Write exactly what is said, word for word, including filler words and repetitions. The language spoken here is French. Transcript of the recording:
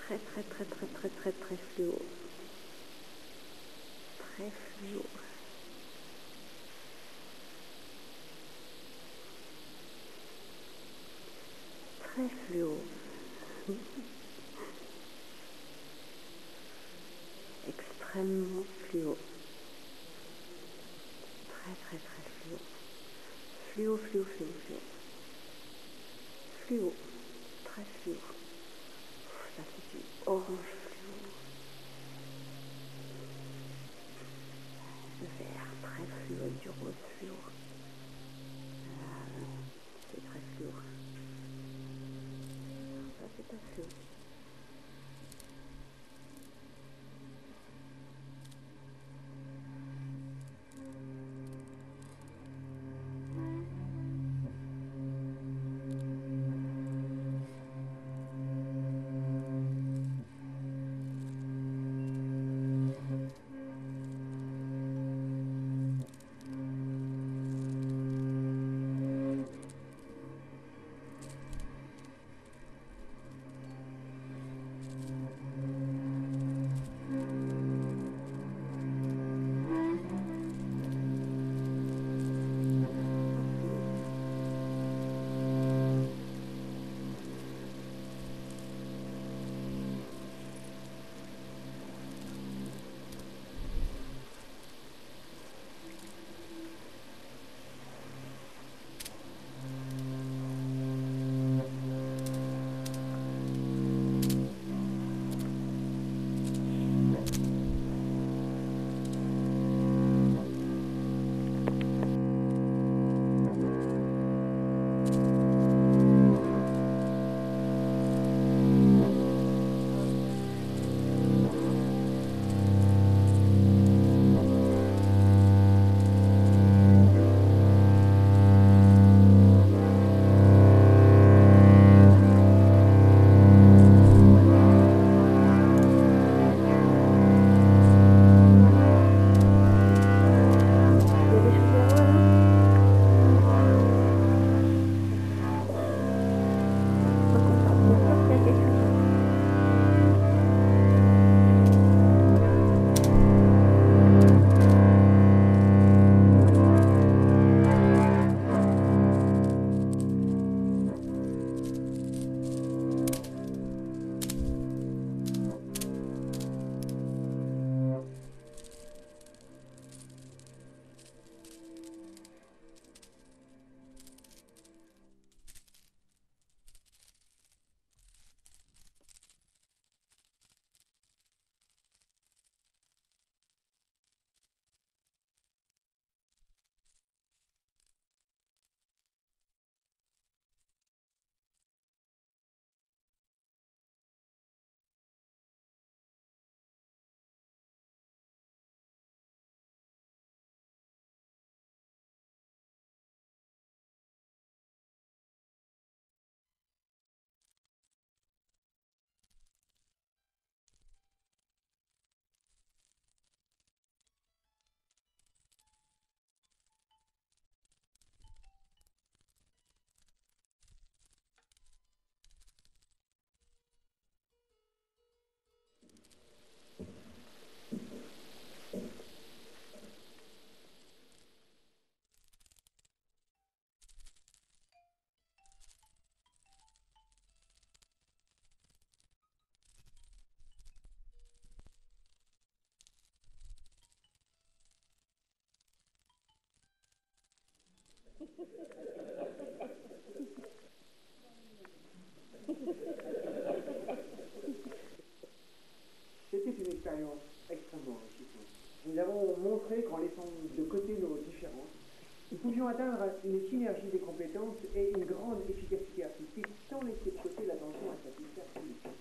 très très très très très très très fluo. Très fluo. Très fluo. Extrêmement fluo. Très très très fluo. Fluo, fluo, fluo, fluo. Fluo. Très fluo. Ça c'est du orange fluo. Vert, très fluo avec du rose fluo. Euh, c'est très fluo. Ça c'est pas fluo. C'était une expérience extrêmement enrichissante. Nous avons montré qu'en laissant de côté nos différences, nous pouvions atteindre une synergie des compétences et une grande efficacité artistique sans laisser de côté l'attention à satisfaire tous les